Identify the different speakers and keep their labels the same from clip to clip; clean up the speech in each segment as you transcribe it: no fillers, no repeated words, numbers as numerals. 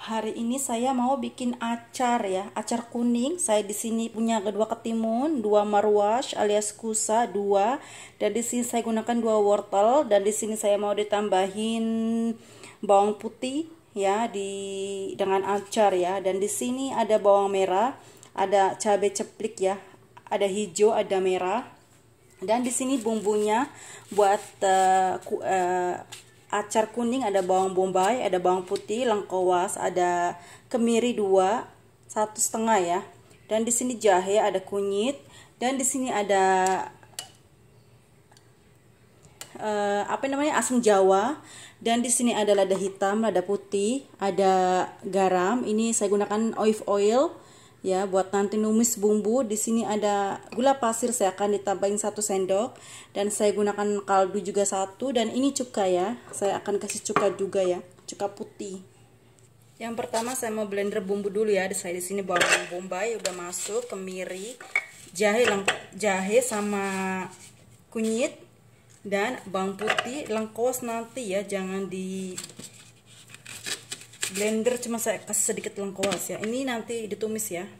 Speaker 1: Hari ini saya mau bikin acar ya, acar kuning. Saya di sini punya dua ketimun, dua marwash alias kusa, dua. Dan di sini saya gunakan dua wortel dan di sini saya mau ditambahin bawang putih ya dengan acar ya. Dan di sini ada bawang merah, ada cabai ceplik ya, ada hijau, ada merah. Dan di sini bumbunya buat acar kuning ada bawang bombay, ada bawang putih, lengkuas, ada kemiri 2, 1,5 ya. Dan di sini jahe, ada kunyit, dan di sini ada asam jawa, dan di sini ada lada hitam, lada putih, ada garam. Ini saya gunakan olive oil ya buat nanti numis bumbu. Di sini ada gula pasir, saya akan ditambahin 1 sendok dan saya gunakan kaldu juga 1, dan ini cuka ya, saya akan kasih cuka juga ya, cuka putih. Yang pertama saya mau blender bumbu dulu ya. Saya di sini bawang bombay udah masuk, kemiri, jahe sama kunyit, dan bawang putih, lengkuas nanti ya, jangan di blender, cuma saya kasih sedikit lengkuas ya. Ini nanti ditumis ya.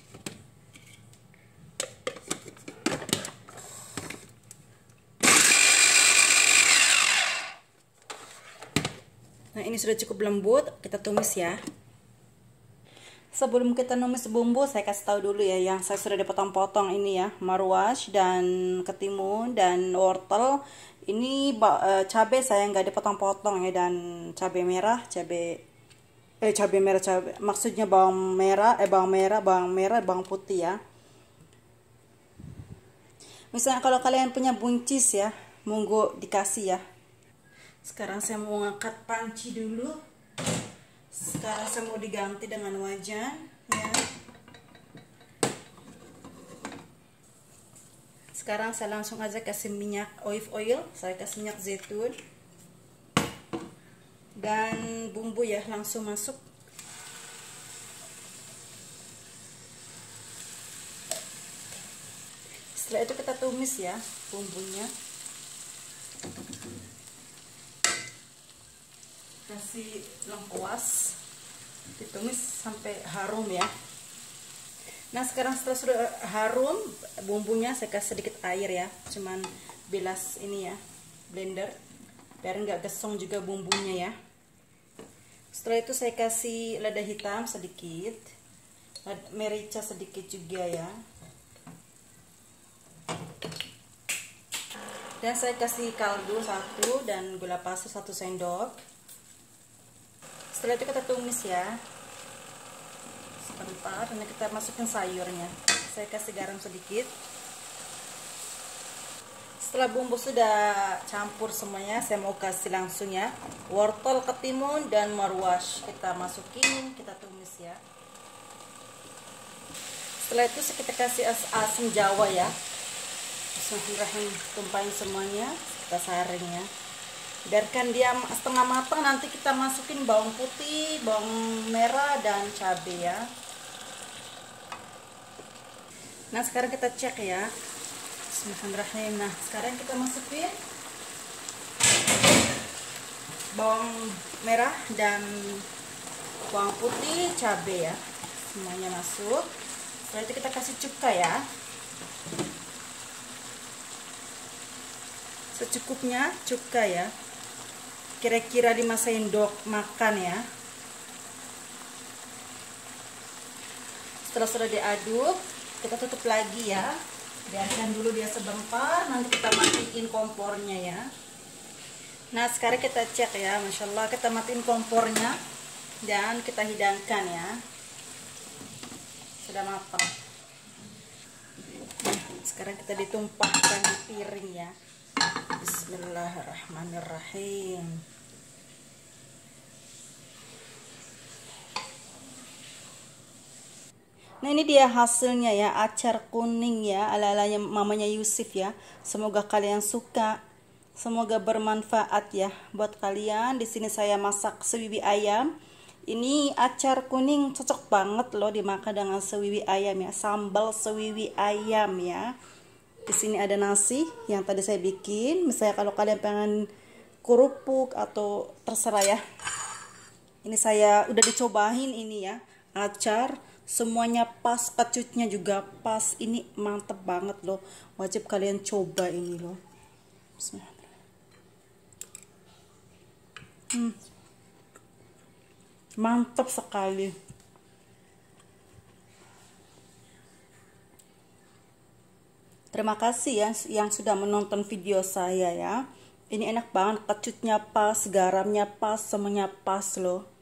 Speaker 1: Nah, ini sudah cukup lembut, kita tumis ya. Sebelum kita numis bumbu, saya kasih tahu dulu ya, yang saya sudah dipotong-potong ini ya, marwash dan ketimun dan wortel. Ini cabai saya nggak dipotong-potong ya, dan cabai merah, maksudnya bawang merah, bawang putih ya. Misalnya kalau kalian punya buncis ya, monggo dikasih ya. Sekarang saya mau ngangkat panci dulu. Sekarang saya mau diganti dengan wajan ya. Sekarang saya langsung aja kasih minyak olive oil, saya kasih minyak zaitun. Dan bumbu ya langsung masuk. Setelah itu kita tumis ya bumbunya. Kasih lengkuas, ditumis sampai harum ya. Nah, sekarang setelah sudah harum bumbunya, saya kasih sedikit air ya, cuman bilas ini ya, blender biar nggak gesong juga bumbunya ya. Setelah itu saya kasih lada hitam sedikit, merica sedikit juga ya, dan saya kasih kaldu 1 dan gula pasir 1 sendok. Setelah itu kita tumis ya sebentar, dan kita masukin sayurnya. Saya kasih garam sedikit. Setelah bumbu sudah campur semuanya, saya mau kasih langsung ya wortel, ketimun, dan marwash. Kita masukin, kita tumis ya. Setelah itu kita kasih asam jawa ya. Bismillahirrahmanirrahim, tumpahin semuanya, kita saring ya. Biarkan dia setengah matang, nanti kita masukin bawang putih, bawang merah, dan cabai ya. Nah, sekarang kita cek ya. Bismillahirrahmanirrahim. Nah, sekarang kita masukin bawang merah dan bawang putih, cabai ya, semuanya masuk. Setelah itu kita kasih cuka ya, secukupnya cuka ya, kira-kira 5 sendok makan ya. Setelah sudah diaduk, kita tutup lagi ya, biarkan dulu dia sebentar, nanti kita matiin kompornya ya. Nah, sekarang kita cek ya, Masya Allah, kita matiin kompornya dan kita hidangkan ya, sudah matang. Nah, sekarang kita ditumpahkan di piring ya. Bismillahirrahmanirrahim. Nah, ini dia hasilnya ya, acar kuning ya, ala-alanya mamanya Yusuf ya. Semoga kalian suka, semoga bermanfaat ya buat kalian. Di sini saya masak sewiwi ayam. Ini acar kuning cocok banget loh dimakan dengan sewiwi ayam ya, sambal sewiwi ayam ya. Di sini ada nasi yang tadi saya bikin. Misalnya kalau kalian pengen kerupuk atau terserah ya. Ini saya udah dicobain ini ya, acar semuanya pas, kecutnya juga pas. Ini mantep banget loh, wajib kalian coba ini loh. Bismillah. Mantap sekali. Terima kasih ya yang sudah menonton video saya ya. Ini enak banget, kecutnya pas, garamnya pas, semuanya pas loh.